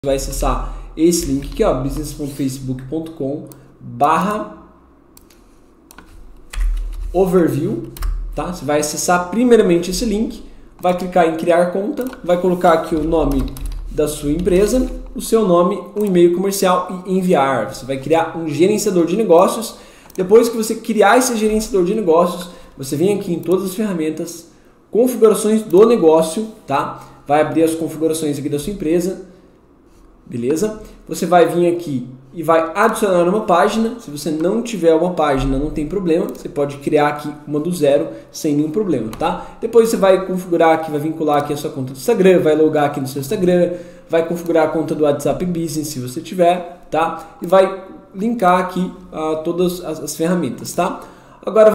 vai acessar esse link aqui, ó, business.facebook.com/overview, tá? Você vai acessar primeiramente esse link, vai clicar em criar conta, vai colocar aqui o nome da sua empresa, o seu nome, um e-mail comercial e enviar. Você vai criar um gerenciador de negócios. Depois que você criar esse gerenciador de negócios, você vem aqui em todas as ferramentas, configurações do negócio, tá? Vai abrir as configurações aqui da sua empresa, beleza? Você vai vir aqui e vai adicionar uma página. Se você não tiver uma página, não tem problema, você pode criar aqui uma do zero sem nenhum problema, tá? Depois você vai configurar aqui, vai vincular aqui a sua conta do Instagram, vai logar aqui no seu Instagram, vai configurar a conta do WhatsApp Business se você tiver, tá? E vai linkar aqui todas as ferramentas, tá? Agora